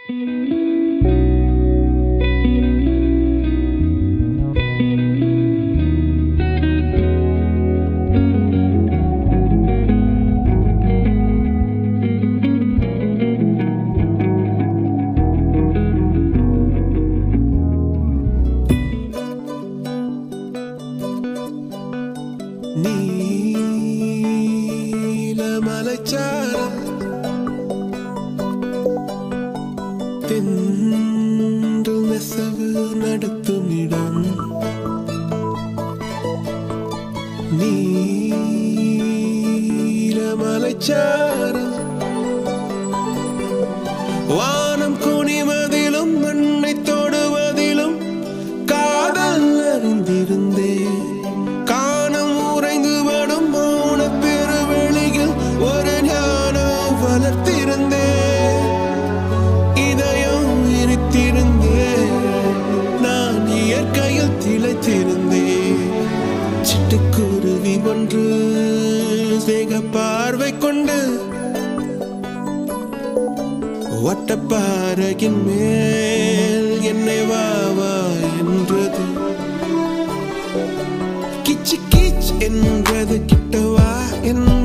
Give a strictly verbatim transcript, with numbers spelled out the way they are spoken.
நீலமலைச்சாரம் தென்றல் நெசவு நடத்துமிடம் நீலமலைச்சாரம் வானம் குனிவதிலும் மண்ணை தொடுவதிலும் காதல் அறிந்திருந்தே காணம் உறைந்து வடும் மௌன பெருவெளியில் ஒரு ஞானம் வளர்த்திருந்தே இதயம் இருத்திருந்தே நான் இயற்கையில் திளைத்திருந்தே சிட்டுக்குருவி ஒன்று சேக பார்வை கொண்டு வட்டப்பாறையின் மேல் என்னை வா வா என்றது கிச்சு கிச் என்றது கிட்டவா என்